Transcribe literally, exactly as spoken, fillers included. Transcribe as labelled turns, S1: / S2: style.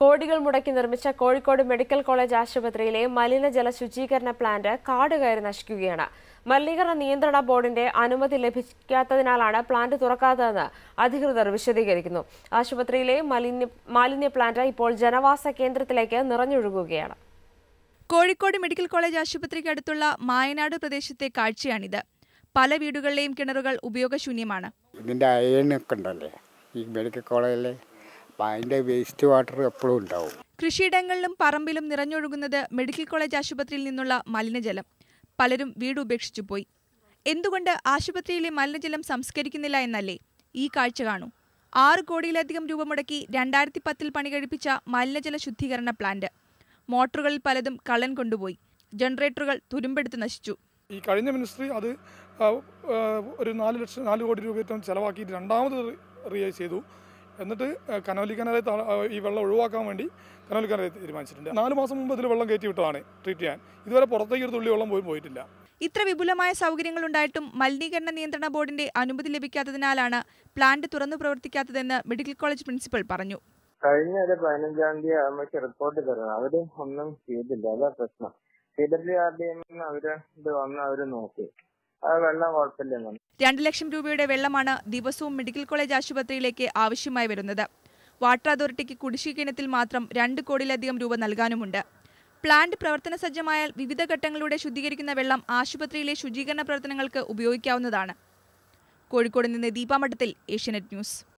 S1: കോടികൾ മുടക്കി നിർമ്മിച്ച കോഴിക്കോട് മെഡിക്കൽ കോളേജ് ആശുപത്രിയിലെ മലിനജല ശുചീകരണ പ്ലാന്റ് കാട് കയറി നശിക്കുകയാണ്. മലിനീകരണ നിയന്ത്രണ ബോർഡിന്റെ അനുമതി ലഭിക്കാത്തതിനാലാണ് പ്ലാന്റ് തുറക്കാത്തതെന്ന് അധികൃതർ വിശദീകരിക്കുന്നു. ആശുപത്രിയിലെ മാലിന്യ മാലിന്യ പ്ലാന്റ് ഇപ്പോൾ ജനവാസ കേന്ദ്രത്തിലേക്ക് നിറഞ്ഞൊഴുകുകയാണ്.
S2: കോഴിക്കോട് മെഡിക്കൽ കോളേജ് ആശുപത്രിക്ക് അടുത്തുള്ള മായനാട് പ്രദേശത്തെ കാഴ്ചയാണിത്. പല വീടുകളിലെയും കിണറുകൾ ഉപയോഗശൂന്യമാണ്.
S3: ഇതിന്റെ അയണൊക്കെ ഉണ്ടല്ലേ ഈ മെഡിക്കൽ കോളേജിലെ, അതിന്റെ വേസ്റ്റ് വാട്ടർ എപ്പോഴും ഉണ്ടാവും.
S2: കൃഷിയിടങ്ങളിലും പറമ്പിലും നിറഞ്ഞൊഴുകുന്നത് മെഡിക്കൽ കോളേജ് ആശുപത്രിയിൽ നിന്നുള്ള മലിനജലം. പലരും വീട് ഉപേക്ഷിച്ചു പോയി. എന്തുകൊണ്ട് ആശുപത്രിയിലെ മലിനജലം സംസ്കരിക്കുന്നില്ല എന്നല്ലേ ഈ കാഴ്ച കാണൂ. ആറ് കോടിയിലധികം രൂപ മുടക്കി രണ്ടായിരത്തി പത്തിൽ പണി കഴിപ്പിച്ച മലിനജല ശുദ്ധീകരണ പ്ലാന്റ്. മോട്ടോറുകളിൽ പലതും കള്ളൻ കൊണ്ടുപോയി. ജനറേറ്ററുകൾ തുരുമ്പെടുത്ത് നശിച്ചു.
S4: ഈ കഴിഞ്ഞ മിനിസ്ട്രി അത് ഒരു നാല് ലക്ഷം നാല് കോടി രൂപ ചെലവാക്കി രണ്ടാമത് റിയൈസ് ചെയ്തു. എന്നിട്ട് കനോലിക്കനരെ ഈ വെള്ളം ഒഴിവാക്കാൻ വേണ്ടി കനോലിക്കനരെ തീരുമാനിച്ചിട്ടുണ്ട്. നാല് മാസം മുമ്പ് ഇതിൽ വെള്ളം കയറ്റി വിട്ടതാണ് ട്രീറ്റ് ചെയ്യാൻ. ഇതുവരെ പുറത്തേക്ക് ഒരു തുള്ളി വെള്ളം പോലും പോയിട്ടില്ല.
S2: ഇത്ര വിപുലമായ സൗകര്യങ്ങൾ ഉണ്ടായിട്ടും മലിനീകരണ നിയന്ത്രണ ബോർഡിന്റെ അനുമതി ലഭിക്കാത്തതിനാലാണ് പ്ലാന്റ് തുറന്നു പ്രവർത്തിക്കാത്തതെന്ന് മെഡിക്കൽ കോളേജ് പ്രിൻസിപ്പൽ പറഞ്ഞു.
S5: കഴിഞ്ഞ ഒരു പതിനഞ്ചാം തീയതി നമുക്ക് റിപ്പോർട്ട് തരണം. അവര് ഒന്നും ചെയ്തില്ല. അതാ പ്രശ്നം. C W R D M അവര് ഇത് വന്ന് അവര് നോക്കി. വെള്ളം കുഴപ്പമില്ല.
S2: രണ്ട് ലക്ഷം രൂപയുടെ വെള്ളമാണ് ദിവസവും മെഡിക്കൽ കോളേജ് ആശുപത്രിയിലേക്ക് ആവശ്യമായി വരുന്നത്. വാട്ടർ അതോറിറ്റിക്ക് കുടിശ്ശിക ഇനത്തിൽ മാത്രം രണ്ട് കോടിയിലധികം രൂപ നൽകാനുമുണ്ട്. പ്ലാന്റ് പ്രവർത്തന സജ്ജമായാൽ വിവിധ ഘട്ടങ്ങളിലൂടെ ശുദ്ധീകരിക്കുന്ന വെള്ളം ആശുപത്രിയിലെ ശുചീകരണ പ്രവർത്തനങ്ങൾക്ക് ഉപയോഗിക്കാവുന്നതാണ്. കോഴിക്കോട് നിന്ന് ദീപാമഠത്തിൽ, ഏഷ്യാനെറ്റ് ന്യൂസ്.